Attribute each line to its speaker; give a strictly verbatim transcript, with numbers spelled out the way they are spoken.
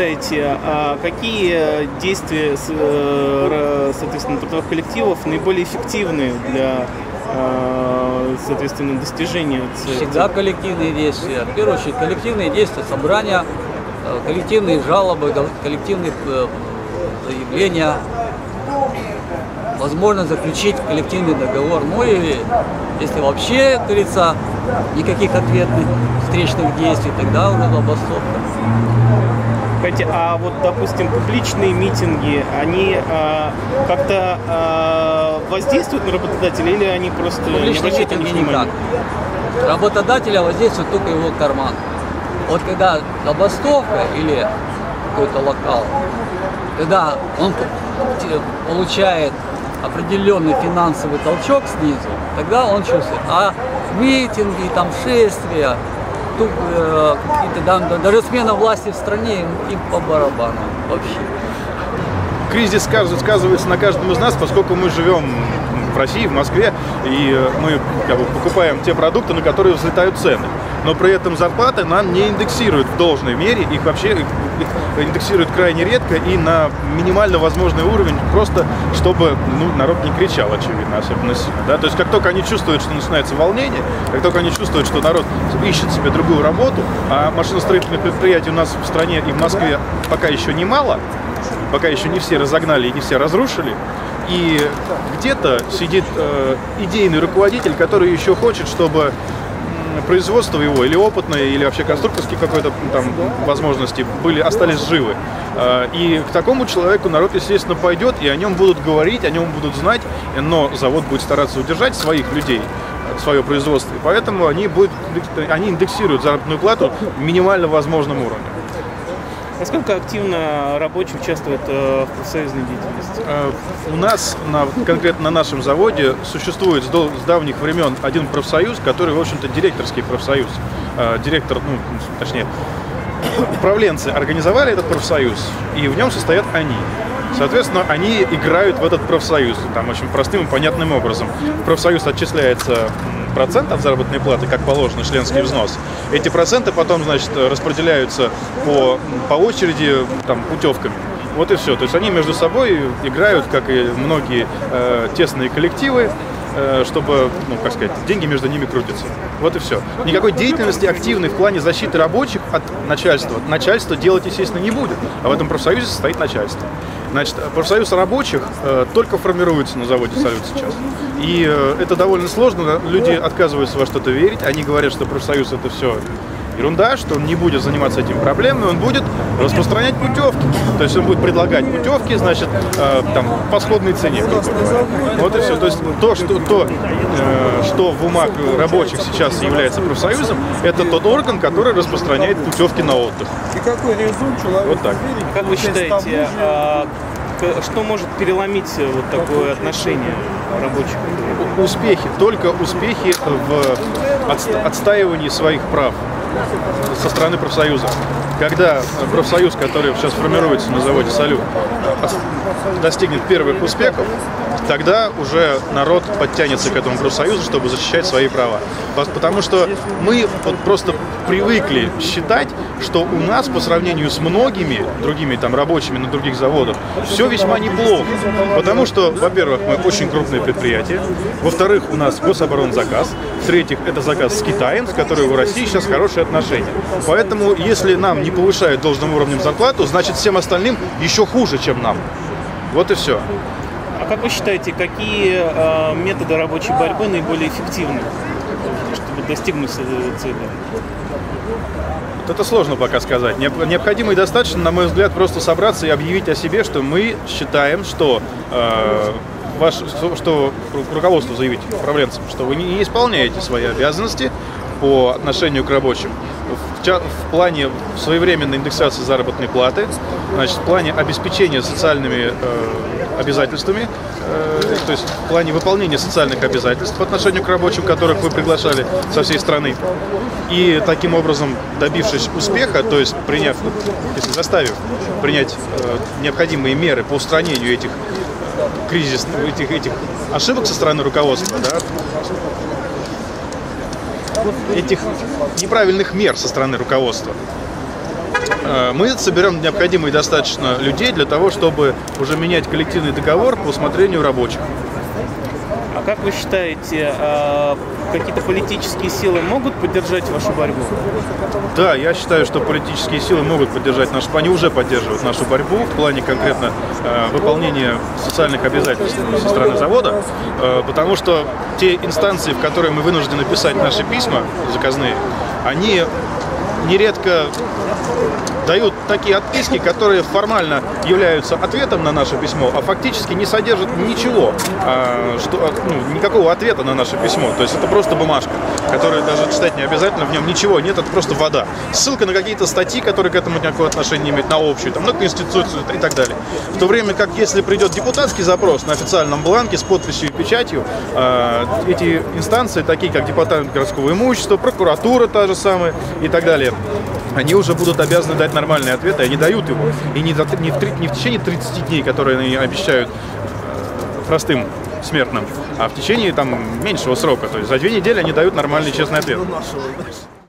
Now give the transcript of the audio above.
Speaker 1: считаете, какие действия, соответственно, трудовых коллективов наиболее эффективны для, соответственно, достижения цели?
Speaker 2: Всегда коллективные действия. В первую очередь коллективные действия, собрания, коллективные жалобы, коллективные заявления, возможно заключить коллективный договор. Ну и если вообще, как говорится, никаких ответных встречных действий, тогда уже забастовка.
Speaker 1: А вот, допустим, публичные митинги, они э, как-то э, воздействуют на работодателя или они просто
Speaker 2: публичные
Speaker 1: не обращают на них внимания?
Speaker 2: Никак. Работодателя воздействует только его карман. Вот когда забастовка или какой-то локал, когда он получает определенный финансовый толчок снизу, тогда он чувствует. А митинги, там шествия, тут, э, да, даже смена власти в стране им, им по барабану вообще.
Speaker 3: Кризис сказывается на каждом из нас, поскольку мы живем в России, в Москве, и мы как бы покупаем те продукты, на которые взлетают цены. Но при этом зарплаты нам не индексируют в должной мере, их вообще их индексируют крайне редко и на минимально возможный уровень, просто чтобы ну, народ не кричал, очевидно, особенно сильно. Да? То есть как только они чувствуют, что начинается волнение, как только они чувствуют, что народ ищет себе другую работу, а машиностроительных предприятий у нас в стране и в Москве пока еще немало, пока еще не все разогнали и не все разрушили, и где-то сидит э, идейный руководитель, который еще хочет, чтобы производство его, или опытное, или вообще конструкторские какой-то там возможности были, остались живы. И к такому человеку народ, естественно, пойдет, и о нем будут говорить, о нем будут знать, но завод будет стараться удержать своих людей, свое производство, и поэтому они, будут, они индексируют заработную плату минимально возможным уровнем.
Speaker 1: Насколько активно рабочие участвуют э, в профсоюзной деятельности?
Speaker 3: Э, у нас, на, конкретно на нашем заводе, существует с, до, с давних времен один профсоюз, который, в общем-то, директорский профсоюз. Э, директор, ну, точнее, управленцы организовали этот профсоюз, и в нем состоят они. Соответственно, они играют в этот профсоюз, там, очень простым и понятным образом. В профсоюз отчисляется процент от заработной платы, как положено, членский взнос. Эти проценты потом, значит, распределяются по, по очереди, там, путевками. Вот и все. То есть они между собой играют, как и многие э, тесные коллективы, э, чтобы, ну, как сказать, деньги между ними крутятся. Вот и все. Никакой деятельности активной в плане защиты рабочих от начальства начальство делать, естественно, не будет. А в этом профсоюзе состоит начальство. Значит, профсоюз рабочих э, только формируется на заводе «Салют» сейчас. И э, это довольно сложно. Люди отказываются во что-то верить. Они говорят, что профсоюз — это все ерунда, что он не будет заниматься этими проблемами, он будет распространять путевки. То есть он будет предлагать путевки, значит, э, там, по сходной цене. Вот и все. То есть то, что, то, э, что в умах рабочих сейчас является профсоюзом, это тот орган, который распространяет путевки на отдых. Вот так.
Speaker 1: Как вы считаете, а, что может переломить вот такое отношение рабочих?
Speaker 3: Успехи, только успехи в отстаивании своих прав со стороны профсоюза. Когда профсоюз, который сейчас формируется на заводе «Салют», достигнет первых успехов, тогда уже народ подтянется к этому профсоюзу, чтобы защищать свои права. Потому что мы вот просто привыкли считать, что у нас по сравнению с многими другими там рабочими на других заводах все весьма неплохо. Потому что, во-первых, мы очень крупное предприятие, во-вторых, у нас гособоронзаказ, в-третьих, это заказ с Китаем, с которым у России сейчас хорошие отношения. Поэтому, если нам не повышают должным уровнем зарплату, значит всем остальным еще хуже, чем нам. Вот и все.
Speaker 1: А как вы считаете, какие э, методы рабочей борьбы наиболее эффективны, чтобы достигнуть цели?
Speaker 3: Вот это сложно пока сказать. Необходимо и достаточно, на мой взгляд, просто собраться и объявить о себе, что мы считаем, что, э, ваш, что руководству заявить управленцам, что вы не исполняете свои обязанности по отношению к рабочим. В, в плане своевременной индексации заработной платы, значит, в плане обеспечения социальными э, обязательствами, э, то есть в плане выполнения социальных обязательств по отношению к рабочим, которых вы приглашали со всей страны. И таким образом, добившись успеха, то есть приняв, если заставив принять э, необходимые меры по устранению этих кризисных, этих, этих ошибок со стороны руководства, да, этих неправильных мер со стороны руководства, мы соберем необходимые достаточно людей для того, чтобы уже менять коллективный договор по усмотрению рабочих.
Speaker 1: А как вы считаете, какие-то политические силы могут поддержать вашу борьбу?
Speaker 3: Да, я считаю, что политические силы могут поддержать нашу, они уже поддерживают нашу борьбу в плане конкретно э, выполнения социальных обязательств со стороны завода, э, потому что те инстанции, в которые мы вынуждены писать наши письма заказные, они нередко дают такие отписки, которые формально являются ответом на наше письмо, а фактически не содержат ничего, а, что, ну, никакого ответа на наше письмо. То есть это просто бумажка, которую даже читать не обязательно, в нем ничего нет, это просто вода. Ссылка на какие-то статьи, которые к этому никакого отношения не имеют, на общую, там, на Конституцию и так далее. В то время как, если придет депутатский запрос на официальном бланке с подписью и печатью, а, эти инстанции, такие как Департамент городского имущества, прокуратура та же самая и так далее, они уже будут обязаны дать нормальный ответ, и они дают его. И не, за, не, в, не в течение тридцати дней, которые они обещают простым смертным, а в течение там меньшего срока. То есть за две недели они дают нормальный честный ответ.